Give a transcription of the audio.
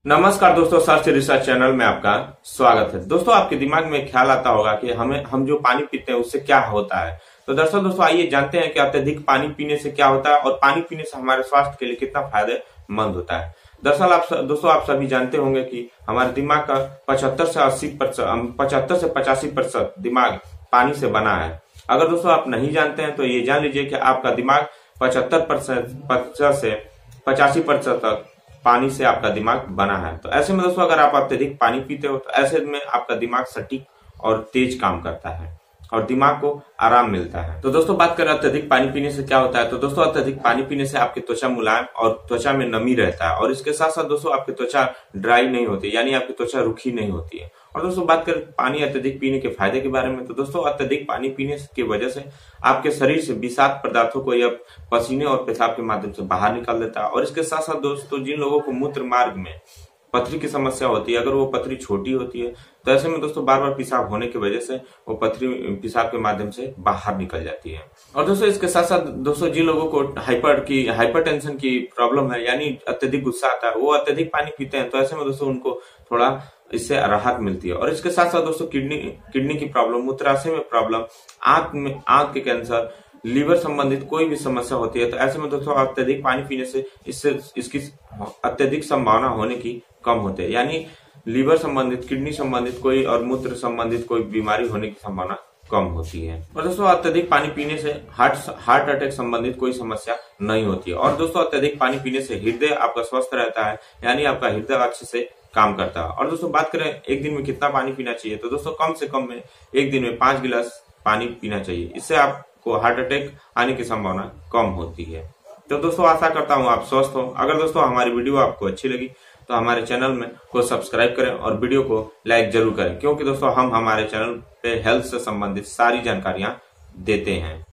नमस्कार दोस्तों, search research channel में आपका स्वागत है। दोस्तों, आपके दिमाग में ख्याल आता होगा कि हम जो पानी पीते हैं उससे क्या होता है। तो दरअसल दोस्तों, आइए जानते हैं कि अत्यधिक पानी पीने से क्या होता है और पानी पीने से हमारे स्वास्थ्य के लिए कितना फायदेमंद होता है। दरअसल दोस्तों आप सभी जानते होंगे कि हमारे दिमाग का 75 से 85% दिमाग पानी से बना है। अगर दोस्तों आप नहीं जानते हैं तो ये जान लीजिए कि आपका दिमाग 75% से 85% तक पानी से आपका दिमाग बना है। तो ऐसे में दोस्तों अगर आप अत्यधिक पानी पीते हो तो ऐसे में आपका दिमाग सटीक और तेज काम करता है और दिमाग को आराम मिलता है। तो दोस्तों बात करें अत्यधिक पानी पीने से क्या होता है, तो दोस्तों अत्यधिक पानी पीने से आपकी त्वचा मुलायम और त्वचा में नमी रहता है और इसके साथ साथ दोस्तों आपकी त्वचा ड्राई नहीं होती, यानी आपकी त्वचा रूखी नहीं होती है। और दोस्तों बात करें पानी अत्यधिक पीने के फायदे के बारे में, तो दोस्तों अत्यधिक पानी पीने की वजह से आपके शरीर से विषाक्त पदार्थों को यह पसीने और पेशाब के माध्यम से बाहर निकाल देता है। और इसके साथ साथ दोस्तों जिन लोगों को मूत्र मार्ग में पथरी की समस्या होती है, अगर वो पथरी छोटी होती है तो ऐसे में दोस्तों बार बार पेशाब होने की वजह से वो पथरी पेशाब के माध्यम से बाहर निकल जाती है। और दोस्तों इसके साथ साथ दोस्तों जिन लोगों को हाइपरटेंशन की प्रॉब्लम है, यानी अत्यधिक गुस्सा आता है, वो अत्यधिक पानी पीते हैं तो ऐसे में दोस्तों उनको थोड़ा इससे राहत मिलती है। और इसके साथ साथ दोस्तों किडनी की प्रॉब्लम, मूत्राशय में प्रॉब्लम, आंख के कैंसर, लीवर संबंधित कोई भी समस्या होती है तो ऐसे में दोस्तों अत्यधिक पानी पीने से इसकी अत्यधिक संभावना होने की कम होती है, यानी लीवर संबंधित, किडनी संबंधित कोई और मूत्र संबंधित कोई बीमारी होने की संभावना कम होती है। और दोस्तों अत्यधिक पानी पीने से हार्ट अटैक संबंधित कोई समस्या नहीं होती है। और दोस्तों अत्यधिक पानी पीने से हृदय आपका स्वस्थ रहता है, यानी आपका हृदय अच्छे से काम करता है। और दोस्तों बात करें एक दिन में कितना पानी पीना चाहिए, तो दोस्तों कम से कम में एक दिन में 5 गिलास पानी पीना चाहिए। इससे आपको हार्ट अटैक आने की संभावना कम होती है। तो दोस्तों आशा करता हूँ आप स्वस्थ हो। अगर दोस्तों हमारी वीडियो आपको अच्छी लगी तो हमारे चैनल में को सब्सक्राइब करें और वीडियो को लाइक जरूर करें, क्योंकि दोस्तों हम हमारे चैनल पे हेल्थ से संबंधित सारी जानकारियां देते हैं।